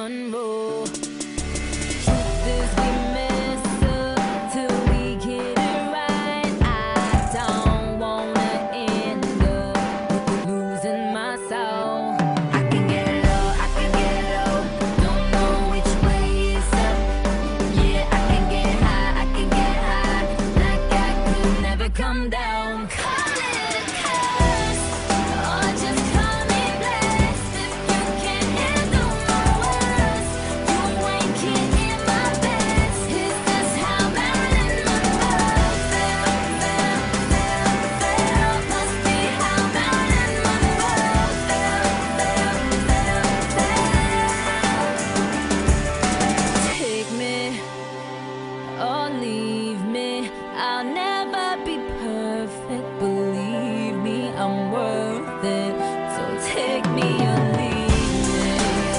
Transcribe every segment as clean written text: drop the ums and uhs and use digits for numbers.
Monroe. Truth is we mess up till we get it right. I don't wanna end up losing my soul. I can get low, I can get low, don't know which way is up. Yeah, I can get high, I can get high, like I could never come down. Call it a curse, or just call me blessed. If you can't handle my words, you ain't getting my best. Is this how Marilyn Monroe felt? Must be how Marilyn Monroe felt. Take me or leave me, I'll never be perfect. Believe me, I'm worth it. So take me or leave me.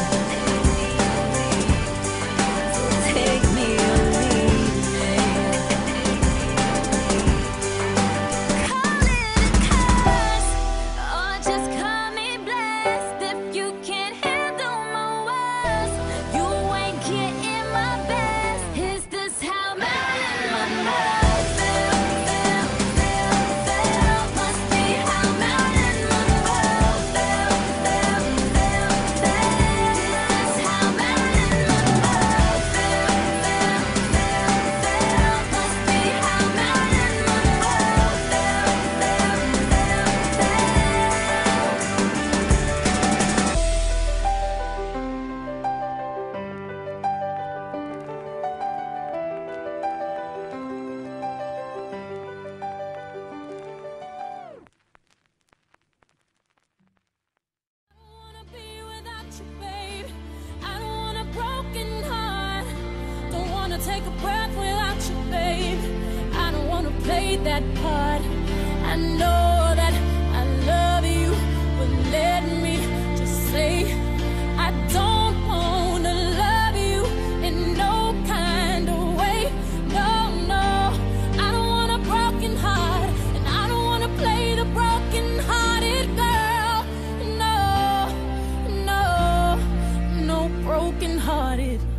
So take me or leave me. Call it a curse, or just call me blessed. If you can't handle my words, you ain't getting my best. Is this how Marilyn Monroe felt? Must be how Marilyn Monroe felt. Is this how Marilyn Monroe felt? Must be how Marilyn Monroe Wanna be without you, babe. I don't want a broken heart. Don't wanna take a breath without you, babe. I don't wanna play that part. I know that I love you, but let me just say I don't wanna love you in no kind of way. No, no, I don't want a broken heart, and I don't wanna play the broken-hearted girl. No, no, no broken-hearted.